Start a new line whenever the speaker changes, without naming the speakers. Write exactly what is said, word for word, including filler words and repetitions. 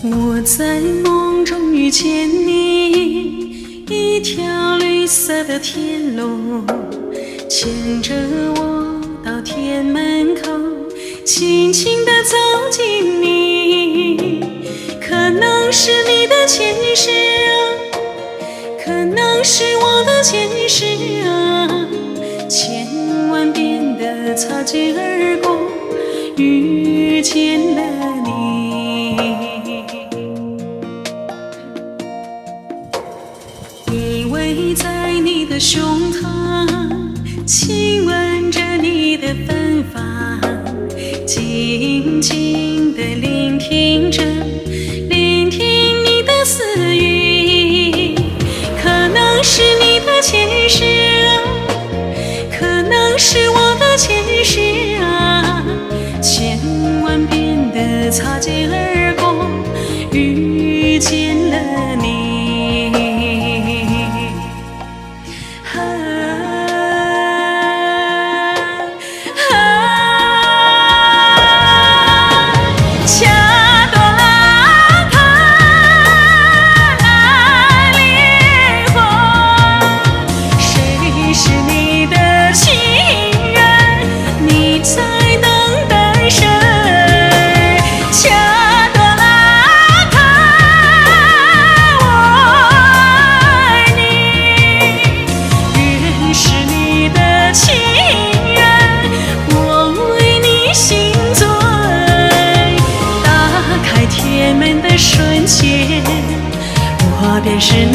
我在梦中遇见你，一条绿色的天路，牵着我到天门口，轻轻地走进你。可能是你的前世啊，可能是我的前世啊，千万遍的擦肩而过，遇见了你。依偎在你的胸膛，亲吻着你的芬芳，静静地聆听着，聆听你的私语。可能是你的前世啊，可能是我的前世啊，千万遍的擦肩而过，遇见了你。瞬间，我便是